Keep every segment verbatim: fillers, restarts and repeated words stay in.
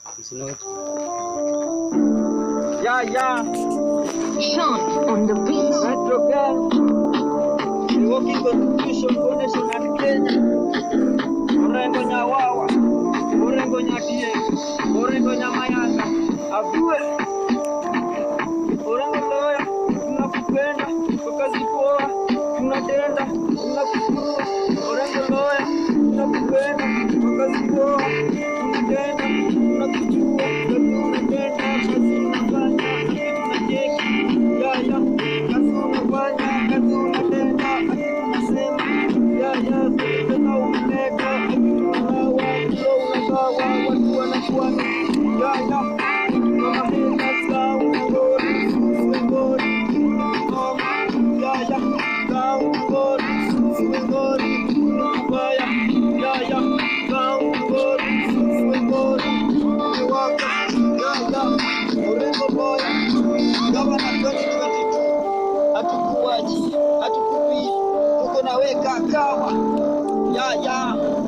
It's not. Yeah, yeah. Sean on the beat. Metro girl. We're working contribution donation at Kenya. Orengo nyawawa. Orengo nyatie. Orengo nyamayanga. Abue. Orengo loya. Tunakupenda. Kwa kazi poa. Tunatenda. Tunakujua. Orengo loya. Tunakupenda. Kwa kazi poa. Tunatenda. Tunakujua. Tunatenda. Kazi unafanya. Tunacheki. Ya ya. Kazi unafanya. Kazi unatenda. Tunasema. Ya ya. Tunatenda umeleta. Tunalawa. Kilo unagawa. Watu wanakuana. Ya ya. Mama heka saa unagori. Uwengori. Mama. Ya ya. Saa unagori. Uwengori. Kubaya. Ya ya. Saa unagori. Uwengori. Umewaka. Ya ya. Orengo boya. Gavana twenty twenty-two. Hatukuachi. Hatukupi. Tuko na weka kawa. Ya ya.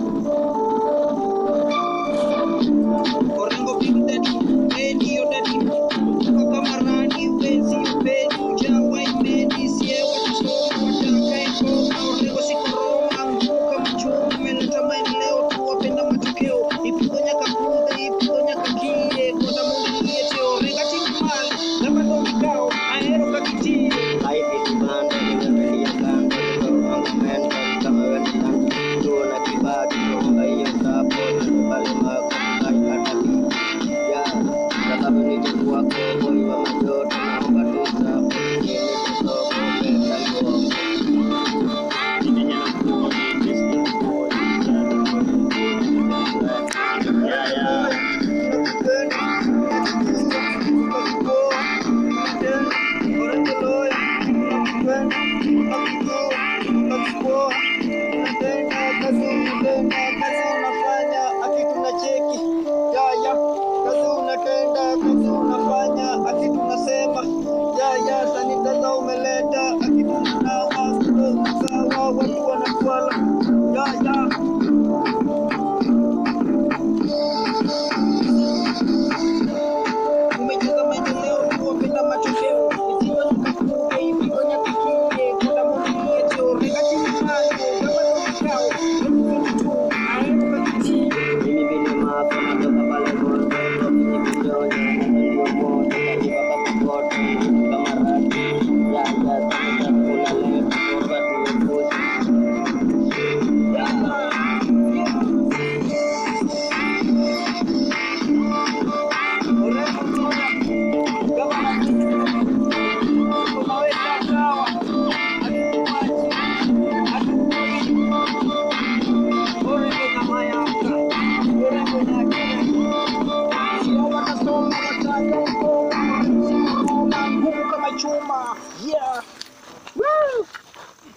Orengo big daddy. Daddy yo daddy. Tuko kama rani. Wezi upeni. Ujangwa imeni. Siye watu soma. Wataka eko. Orengo siku Roma. Mbuka mchungu. Meleta maendeleo. Tuwapenda matokeo. Ipigonya kakuda. Ipigonya kakie. Kota mungu niete. Orenga chingumali. Napa tomikao. Aero kakitie. Life is band, ni ya band, kwa menda kama wewe tuna kibadi kwa hiyo sapo pale mako kata ya sababu ni kwa kwa hiyo majoto na mbatuza ni soko pesa hiyo nimenyana kwa this boy ya ya Yeah.